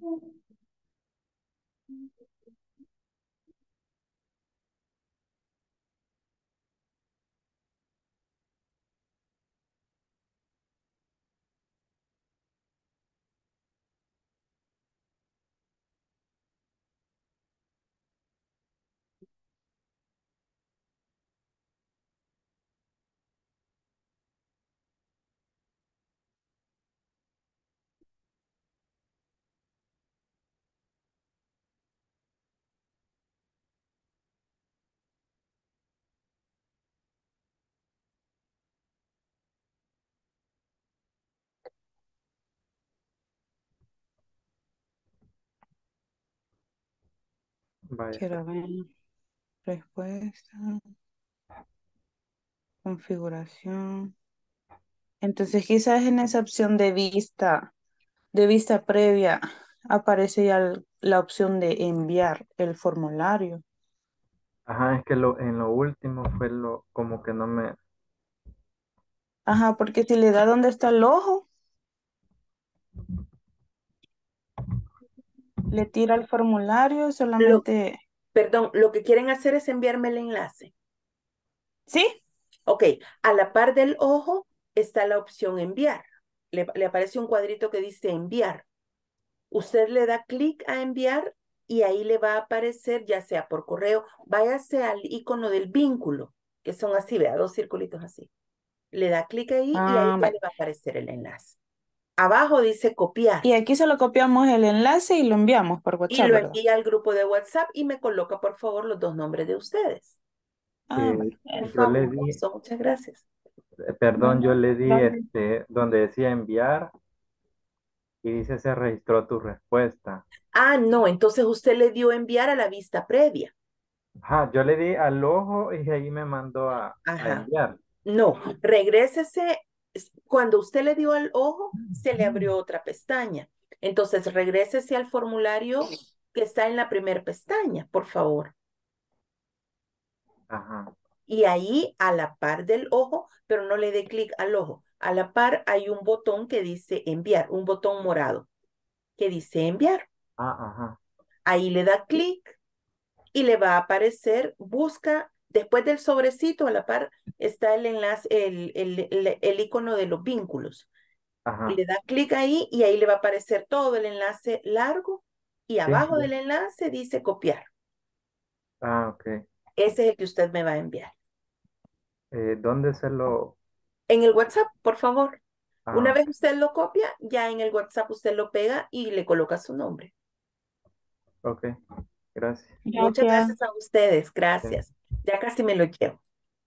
Vaya, Quiero ver. Respuesta. Configuración. Entonces quizás en esa opción de vista previa, aparece ya la opción de enviar el formulario. ajá, es que en lo último fue como que no me, Ajá, porque si le da donde está el ojo, le tira el formulario, Lo, solamente, perdón, lo que quieren hacer es enviarme el enlace. ¿sí? Ok, a la par del ojo está la opción enviar. Le aparece un cuadrito que dice enviar. Usted le da clic a enviar y ahí le va a aparecer, ya sea por correo, váyase al icono del vínculo, que son así, vea, dos circulitos así. Le da clic ahí y ahí Ah, ya vale. le va a aparecer el enlace. Abajo dice copiar Y aquí solo copiamos el enlace y lo enviamos por y WhatsApp, lo ¿verdad? envía al grupo de WhatsApp y me coloca por favor los dos nombres de ustedes. Ah, eh, vale. Muy yo le di, fabuloso, muchas gracias. perdón, yo Bueno, le di gracias. donde decía enviar y dice se registró tu respuesta. Ah, no, entonces usted le dio enviar a la vista previa. Ajá, yo le di al ojo y ahí me mandó a Ajá. enviar. No, regrésese. Cuando usted le dio al ojo, se le abrió otra pestaña. Entonces, regrésese al formulario que está en la primera pestaña, por favor. Ajá, Y ahí, a la par del ojo, pero no le dé clic al ojo. A la par hay un botón que dice enviar, un botón morado que dice enviar. ajá, Ahí le da clic y le va a aparecer, busca, después del sobrecito, a la par está el enlace, el icono de los vínculos. ajá. Le da clic ahí y ahí le va a aparecer todo el enlace largo y Sí, abajo ya. del enlace dice copiar. Ah, ok. Ese es el que usted me va a enviar. ¿Dónde se lo...? En el WhatsApp, por favor. Una Ah, vez usted lo copia, ya en el WhatsApp usted lo pega y le coloca su nombre. ok, gracias. Muchas Gracias. gracias a ustedes. Ok. Gracias. Ya casi me lo llevo.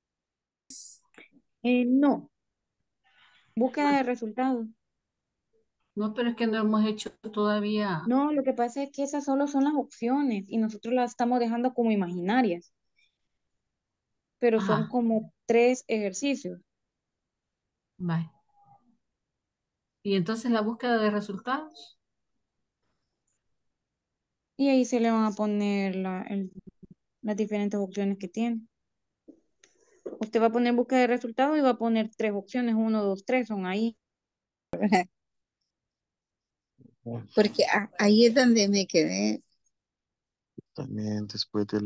No, búsqueda de resultados. No, pero es que no hemos hecho todavía. No, lo que pasa es que esas solo son las opciones y nosotros las estamos dejando como imaginarias, pero son Ajá, como 3 ejercicios. vale. Y entonces la búsqueda de resultados. Y ahí se le van a poner las diferentes opciones que tiene. Usted va a poner búsqueda de resultados y va a poner 3 opciones, 1, 2, 3, son ahí. Porque ahí es donde me quedé. También después de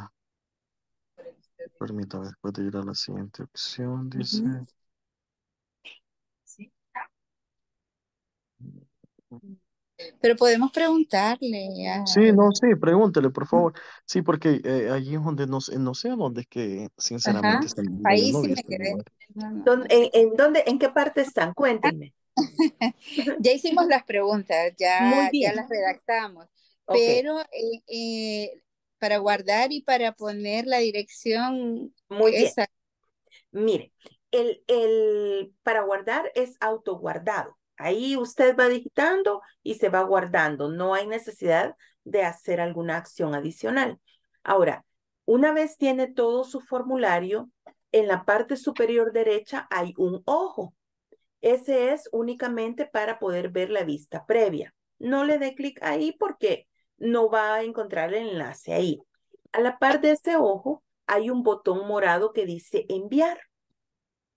permítame, después de ir a la siguiente opción, dice. Ujú. Pero podemos preguntarle Sí, no, sí, pregúntele, por favor. Sí, porque allí es donde no sé a dónde es que ajá, sinceramente está el yo ahí no sí vi me este quedé. lugar. No, no, ¿Dónde, no sé. en dónde, en qué parte están? Cuéntenme. Ya hicimos las preguntas, Muy ya bien. las redactamos, Ok. pero para guardar y para poner la dirección Muy bien. esa. Mire, para guardar es autoguardado. Ahí usted va digitando y se va guardando. No hay necesidad de hacer alguna acción adicional. Ahora, una vez tiene todo su formulario, en la parte superior derecha hay un ojo. Ese es únicamente para poder ver la vista previa. No le dé clic ahí porque no va a encontrar el enlace ahí. A la par de ese ojo hay un botón morado que dice enviar.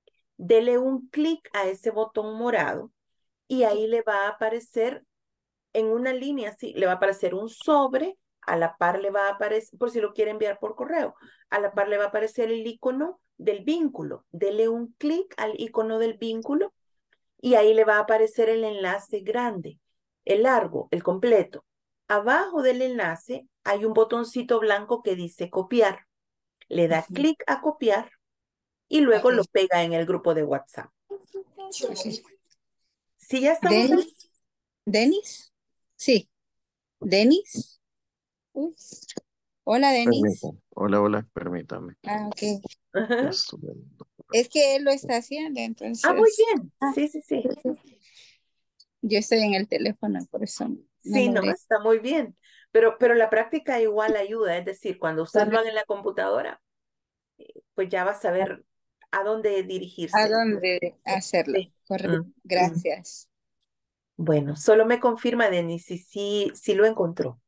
Dele un clic a ese botón morado y ahí le va a aparecer en una línea así, le va a aparecer un sobre, a la par le va a aparecer, por si lo quiere enviar por correo, a la par le va a aparecer el icono del vínculo. Dele un clic al icono del vínculo y ahí le va a aparecer el enlace grande, el largo, el completo. Abajo del enlace hay un botoncito blanco que dice copiar. Le da clic a copiar y luego lo Ok. pega en el grupo de WhatsApp. Ok. Si ya estamos ahí. ¿Denis? Sí. ¿Denis? Uy. Hola, Denis. Permítame. Hola, hola, permítame. Ah, ok. Ya Ajá. estuve. Es que él lo está haciendo, Ah, muy entonces. bien. Sí, sí, sí. Yo estoy en el teléfono, por eso no Sí, no, logré. está muy bien. Pero la práctica igual ayuda. Es decir, cuando usted lo haga en la computadora, pues ya va a saber a dónde ¿A dirigirse. dónde hacerlo? Sí. Correcto. Mm. Gracias. Bueno, solo me confirma, Denis, si lo encontró.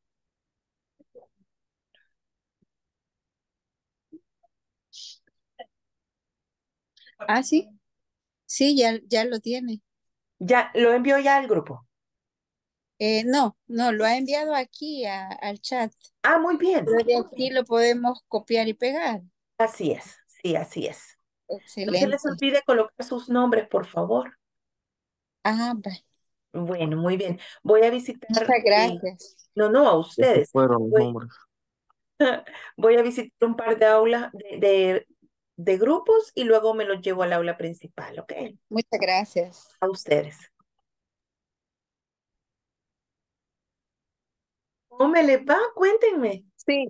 Ah, sí. Sí, ya lo tiene. Ya, lo envió ya al grupo. No, no, lo ha enviado aquí al chat. Ah, muy bien. Pero de aquí lo podemos copiar y pegar. Así es. Sí, así es. No se les Excelente. olvide colocar sus nombres, por favor. Ah, va. Bueno, muy bien. Voy a visitar, Muchas gracias. no, a Estos ustedes. fueron los Voy, nombres. voy a visitar un par de aulas de grupos y luego me los llevo al aula principal, ¿ok? Muchas gracias. A ustedes. ¿Cómo me les va? Cuéntenme. Sí,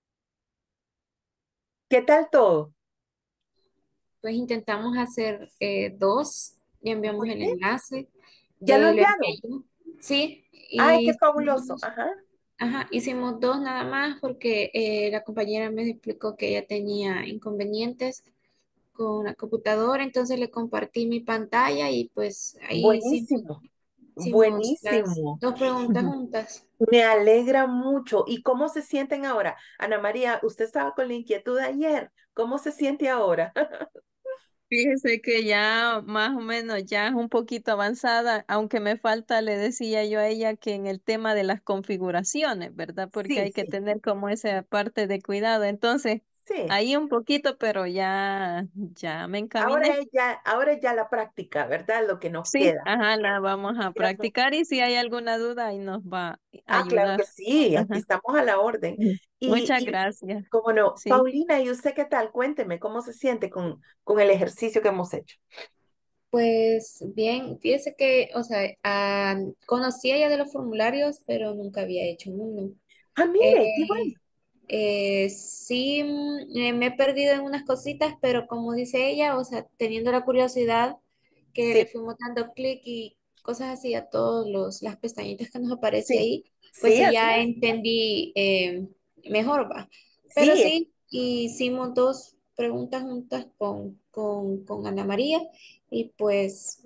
¿Qué tal todo? Pues intentamos hacer dos y enviamos Muy el bien. enlace. ¿Ya lo Lo envié enviaron? yo. Sí, Ay, qué y fabuloso. Ajá. hicimos dos nada más porque la compañera me explicó que ella tenía inconvenientes con la computadora, entonces le compartí mi pantalla y pues ahí Buenísimo. hicimos las Buenísimo. dos preguntas juntas. Me alegra mucho. ¿Y cómo se sienten ahora? Ana María, usted estaba con la inquietud ayer. ¿Cómo se siente ahora? fíjese que ya más o menos ya es un poquito avanzada, aunque me falta, le decía yo a ella que en el tema de las configuraciones, ¿verdad? Porque Sí, hay que sí, tener como esa parte de cuidado. Entonces, sí. ahí un poquito, pero ya me encaminé. Ahora es ya la práctica, ¿verdad? Lo que nos Sí, queda. ajá, la vamos a Queda mu- practicar y si hay alguna duda, ahí nos va a Ah, claro ayudar. que sí, aquí Ajá. estamos a la orden. Ujú. Muchas Y gracias. cómo no, Sí. Paulina, ¿y usted qué tal? Cuénteme, ¿cómo se siente con el ejercicio que hemos hecho? Pues bien, fíjese que, o sea, conocía ya de los formularios, pero nunca había hecho uno. Ah, mire, qué bueno. Eh, sí, me he perdido en unas cositas, pero como dice ella, o sea, teniendo la curiosidad que le Sí, fuimos dando clic y cosas así a todos las pestañitas que nos aparece sí, ahí, pues sí, sí, así ya es. entendí mejor, va. Pero Sí, sí, hicimos dos preguntas juntas con Ana María y pues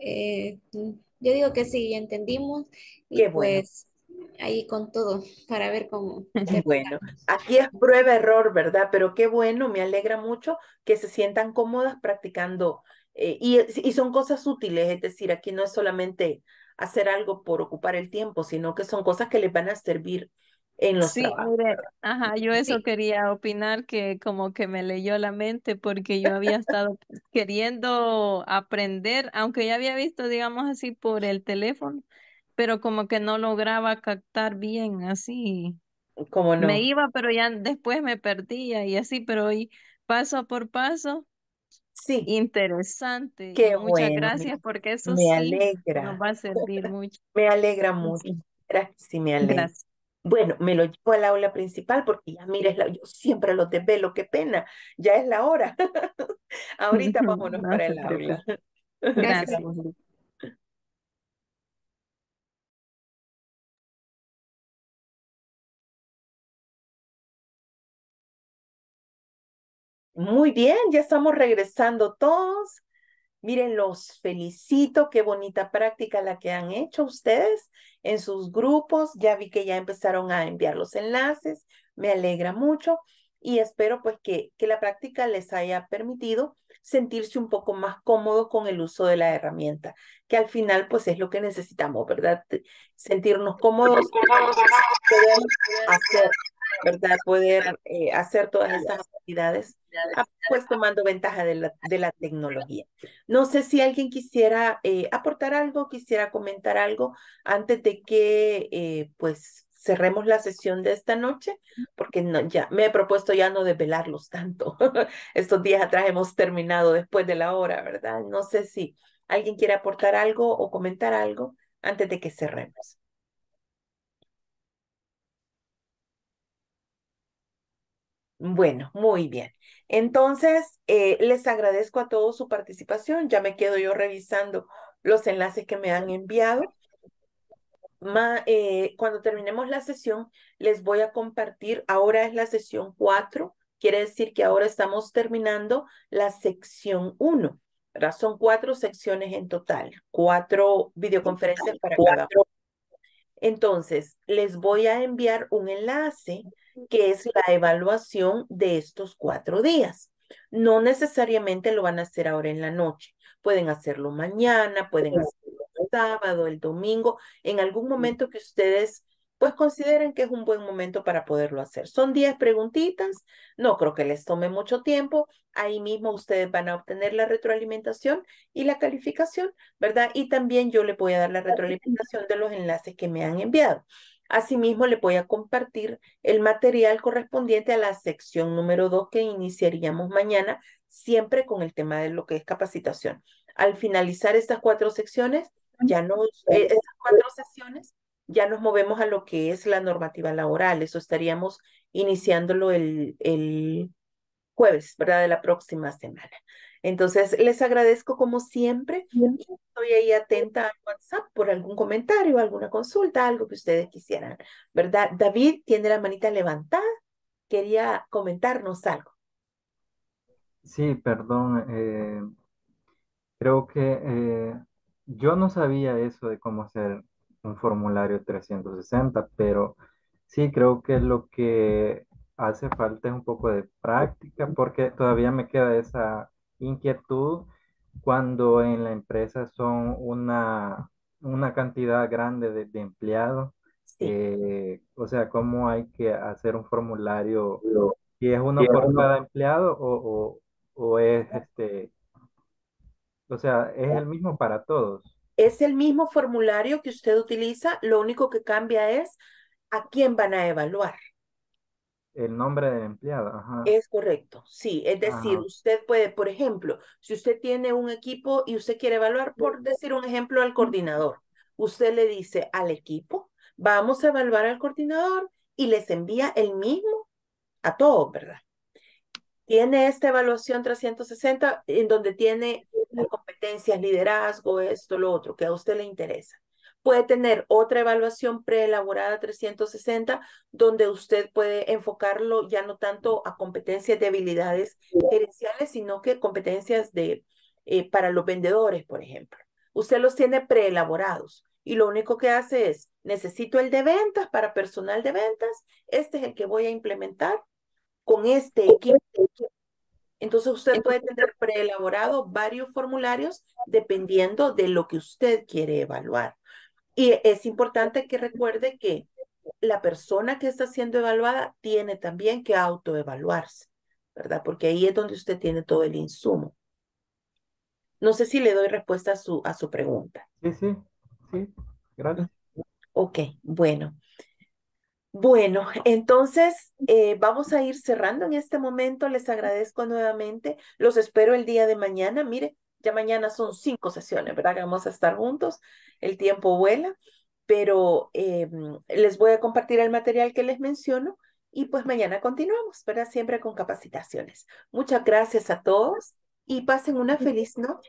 yo digo que sí, ya entendimos y qué bueno. pues ahí con todo para ver cómo Bueno, terminamos. aquí es prueba error, ¿verdad? Pero qué bueno, me alegra mucho que se sientan cómodas practicando y son cosas útiles, es decir, aquí no es solamente hacer algo por ocupar el tiempo, sino que son cosas que les van a servir en los Sí, trabajos. mire, ajá, yo eso Sí, quería opinar que como que me leyó la mente porque yo había estado queriendo aprender, aunque ya había visto, digamos así, por el teléfono, pero como que no lograba captar bien, así. ¿Cómo Me no? iba, pero ya después me perdía y así, pero hoy paso por paso, Sí, interesante y qué muchas bueno, gracias porque eso me sí nos alegra, va a servir mucho. me alegra mucho. Sí, Gracias, sí, me alegra. gracias. Bueno, me lo llevo al aula principal porque ya mires, yo siempre los desvelo, qué pena, ya es la hora. Ahorita vámonos No para se el preocupe. aula. Gracias. Gracias. Muy bien, ya estamos regresando todos. Miren, los felicito, qué bonita práctica la que han hecho ustedes en sus grupos. Ya vi que ya empezaron a enviar los enlaces, me alegra mucho. y espero pues que la práctica les haya permitido sentirse un poco más cómodos con el uso de la herramienta, que al final pues es lo que necesitamos, ¿verdad? Sentirnos cómodos, poder hacer, ¿verdad? Poder hacer todas estas actividades, pues tomando ventaja de la tecnología. No sé si alguien quisiera aportar algo, quisiera comentar algo antes de que pues cerremos la sesión de esta noche, porque no, ya me he propuesto ya no desvelarlos tanto. Estos días atrás hemos terminado después de la hora, ¿verdad? No sé si alguien quiere aportar algo o comentar algo antes de que cerremos. Bueno, muy bien. Entonces, les agradezco a todos su participación. Ya me quedo yo revisando los enlaces que me han enviado. Cuando terminemos la sesión, les voy a compartir, ahora es la sesión 4, quiere decir que ahora estamos terminando la sección 1, ¿verdad? Son 4 secciones en total, 4 videoconferencias para cada uno. Entonces, les voy a enviar un enlace que es la evaluación de estos 4 días. No necesariamente lo van a hacer ahora en la noche. Pueden hacerlo mañana, pueden hacerlo el sábado, el domingo, en algún momento que ustedes pues consideren que es un buen momento para poderlo hacer. Son 10 preguntitas, no creo que les tome mucho tiempo. Ahí mismo ustedes van a obtener la retroalimentación y la calificación, ¿verdad? Y también yo le voy a dar la retroalimentación de los enlaces que me han enviado. Asimismo, le voy a compartir el material correspondiente a la sección número 2 que iniciaríamos mañana, siempre con el tema de lo que es capacitación. Al finalizar estas 4 secciones, estas 4 sesiones, ya nos movemos a lo que es la normativa laboral. Eso estaríamos iniciándolo el jueves, ¿verdad? De la próxima semana. Entonces, les agradezco como siempre y estoy ahí atenta al WhatsApp por algún comentario, alguna consulta, algo que ustedes quisieran, ¿verdad? David tiene la manita levantada, quería comentarnos algo. Sí, perdón. Creo que yo no sabía eso de cómo hacer un formulario 360, pero sí creo que lo que hace falta es un poco de práctica porque todavía me queda esa inquietud cuando en la empresa son una cantidad grande de empleados. Sí, O sea, cómo hay que hacer un formulario, si es uno por cada empleado o es o sea, es el mismo para todos. es el mismo formulario que usted utiliza, lo único que cambia es a quién van a evaluar. El nombre del empleado, ajá. Es correcto, sí. Es decir, Ajá. usted puede, por ejemplo, si usted tiene un equipo y usted quiere evaluar, por decir un ejemplo, al coordinador, usted le dice al equipo, vamos a evaluar al coordinador y les envía el mismo a todos, ¿verdad? Tiene esta evaluación 360 en donde tiene las competencias, liderazgo, esto, lo otro, que a usted le interesa. Puede tener otra evaluación preelaborada 360 donde usted puede enfocarlo ya no tanto a competencias de habilidades gerenciales, sino que competencias para los vendedores, por ejemplo. Usted los tiene preelaborados y lo único que hace es, necesito el de ventas para personal de ventas, este es el que voy a implementar con este equipo. Entonces usted puede tener preelaborado varios formularios dependiendo de lo que usted quiere evaluar. Y es importante que recuerde que la persona que está siendo evaluada tiene también que autoevaluarse, ¿verdad? Porque ahí es donde usted tiene todo el insumo. No sé si le doy respuesta a su pregunta. Sí, sí, sí, gracias. Ok, bueno. Bueno, entonces vamos a ir cerrando en este momento. Les agradezco nuevamente. Los espero el día de mañana. Mire, ya mañana son 5 sesiones, ¿verdad? Que vamos a estar juntos. El tiempo vuela, pero les voy a compartir el material que les menciono y pues mañana continuamos, ¿verdad? Siempre con capacitaciones. Muchas gracias a todos y pasen una feliz noche.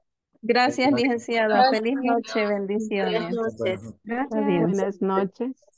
Gracias, licenciada. Feliz noche, Buenas bendiciones. noches. Gracias, Adiós. buenas noches.